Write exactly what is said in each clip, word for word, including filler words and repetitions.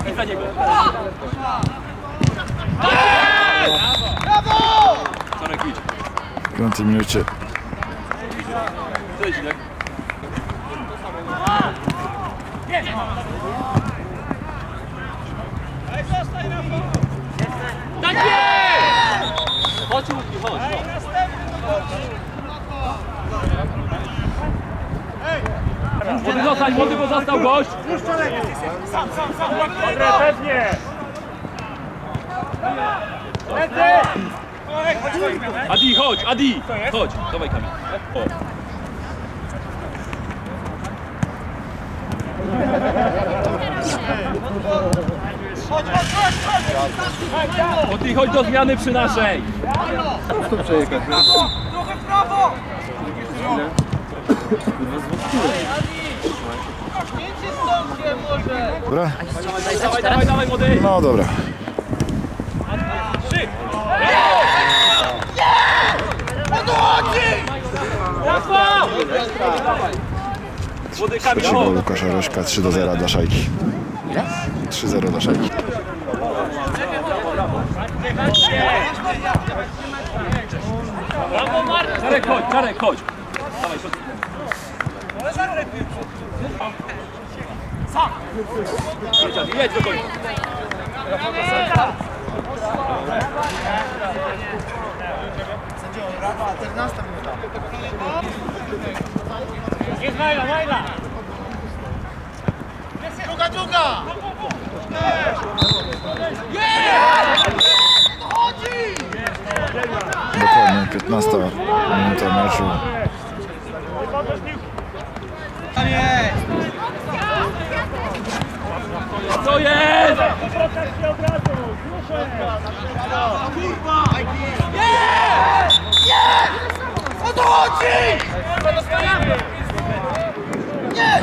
I za niego. Brawo! Czarek, idź. W piątej minucie. Cześć, tak? Tak jest! Chodź, Łuki, chodź. Młody zostań, młody, bo został gość. Sam, sam, sam. Dobre, pewnie. Adi, chodź, Adi! Chodź, dawaj Kamil. O. Chodź, chodź, chodź! O ty chodź do zmiany przy naszej. Prosto przejechać. Trochę w prawo! Idźcie stąd się może! Dobra? Dawaj, dawaj, dawaj, młody. No dobra. Trzy. Młody Kamil, Trzeciego chodź. Łukasza Rośka, trzy do zera dla Szajki. trzy zero dla Szajki. Brawo, Marek. Czarek, chodź, Czarek, chodź. Dawaj, chodź. Sam. Jedź, Adi, jedź do końca. czternasta minuta. Jest Majla, Majla. Druga, druga! Dokładnie piętnasta minuta meczu. Co jest? Protekcja od razu. Proszę. Jest! Jest! O to chodzi! Nie!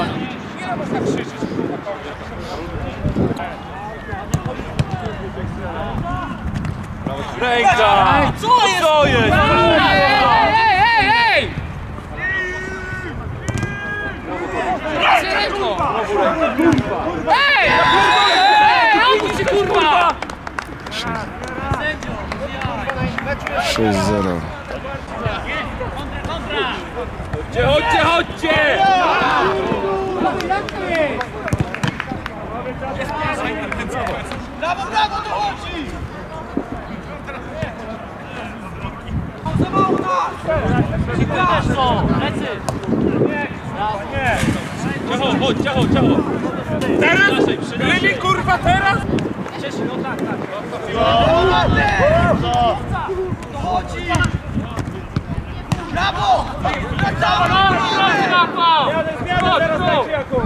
Ręka! Co jest? Co jest? Ej, ej, ej! Ręką! Ej! Ej! Odwróć się, kurwa! sześć zero. Chodźcie, chodźcie, chodźcie! Brawo, brawo, to chodzi! Za mało Ciacho, chodź, ciacho, ciacho! Teraz? Ryli, kurwa, teraz? To chodzi! Brawo! Wracamy! Jadę, zmianę, teraz dajcie jakąś.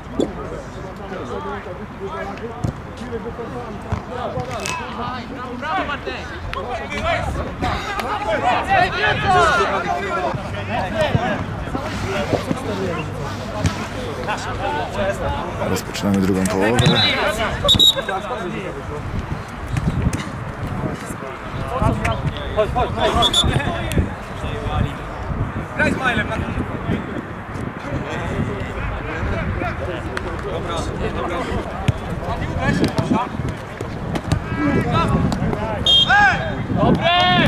Rozpoczynamy drugą połowę. Graj z Majlem na... Dobre!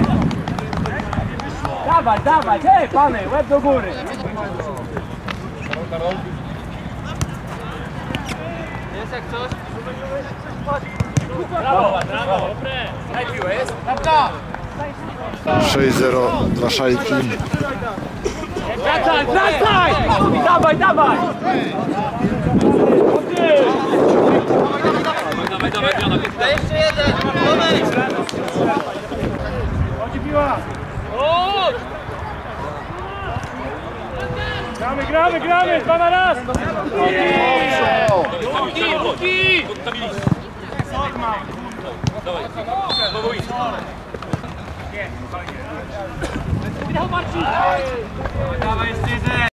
Dawaj, dawaj, hej, pany, łeb do góry. Jest jak coś? Brawo, brawo, dobre. Daj piłę, jest? sześć zero dla Szajki. Wracaj, wracaj! Dawaj, dawaj! Dawaj, dawaj, Jana, Jeszcze jeden! Moment! Chodzi piła! chodź! Gramy, gramy, gramy! Dwa na raz! Łuki, Łuki! Dawaj, powołuj. Dawaj, jeszcze jeden!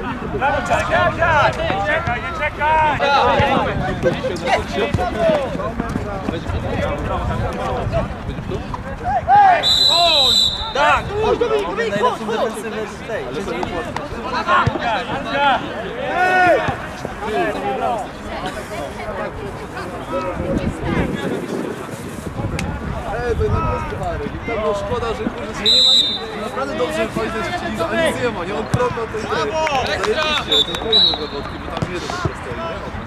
Brawo, czekaj, czekaj! Czekaj, nie czekaj! Tak! Chodź, Dominik, Dominik, chodź, chodź! Ej, to jednak jest parę. I to szkoda, że kurde się nie ma nic. Naprawdę dobrze fajnie chcieli, a nic nie ma, nie? On kroknął tej gry. Zajebiście, to powinno go wodki, bo tam jeden po prostu stoi,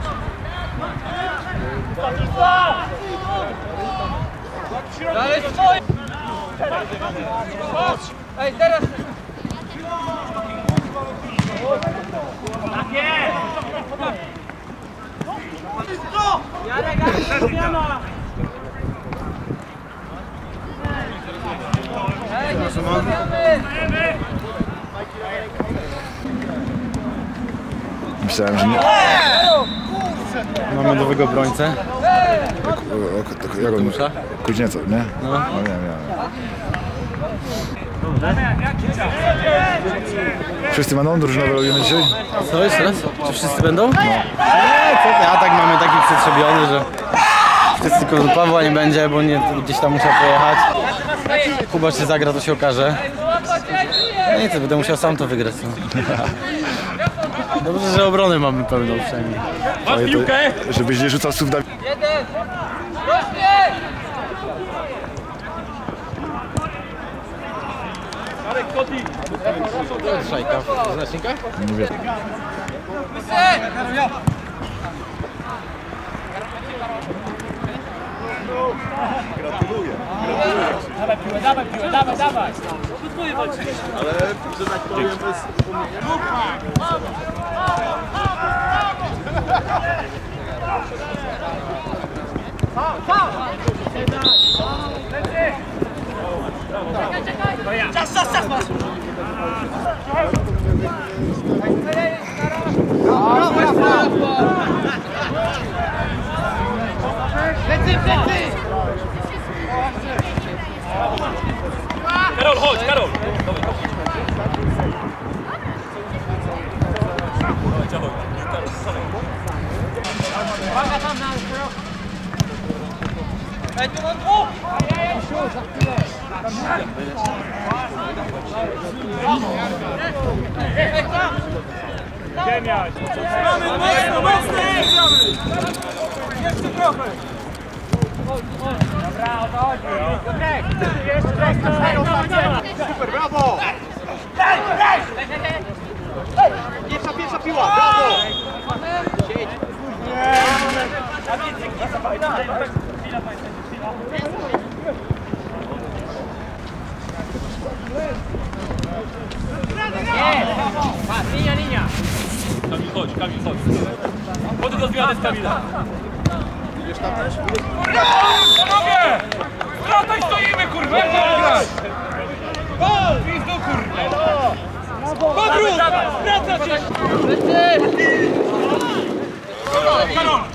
nie? Dalej stoi! Chodź! Ej, teraz! Tak jest! Jarek, Jarek, zmiana! Ej, nie zostawiamy! Myślałem, że nie... Mamy nowego obrońcę. O, jak on muszę? Kuźnieco, nie? No. No wiem, wiem. Wszyscy będą drużynowe robimy dzisiaj? Co, jeszcze raz? Czy wszyscy będą? No. Nie, co ty, a tak mamy taki przetrzebiony, że wszyscy, tylko Pawła nie będzie, bo nie, gdzieś tam musiał pojechać. Kuba się zagra, to się okaże. No i co, będę musiał sam to wygrać. No. Dobrze, że obrony mamy pełną przynajmniej. Masz piłkę? Żebyś nie rzucał słów na... Jeden! Rośnie! Marek, Koti. Szajka, znacznika? Nie wiem. Dawaj piłę, dawaj piłę, dawaj, dawaj! Ale, że tak powiem, bez pomówienia. Czas, czas, czas masz! Plecy, plecy! Karol, chodź, Karol. Dawaj, Karol. Karol, sorry. Uwaga tam na krok! Ej, tu mam dwóch! Ej, tam! Gdzie miałeś? Mamy mocno, mocno! Jeszcze trochę! Dobra, o to chodzi. Piotrek, jeszcze prosto. Super, brawo! Daj, daj! Pierwsza, pierwsza piła, brawo! Siedź! Nie! Patrz, linia, linia! Kamil, chodź, Kamil, chodź. Chodź do zmiany z Kamila. Idziesz tam też? Panowie! Wracaj, stoimy, kurwa! Jak mamy grać? Gol! Pizdu, kurwa! Powrót! Wraca się! Plecy! Karol!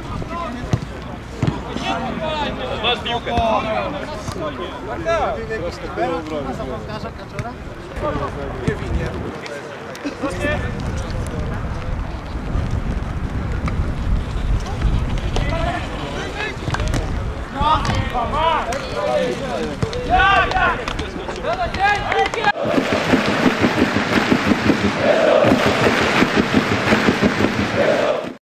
Masz piłkę. Nie winie. Ja, ja!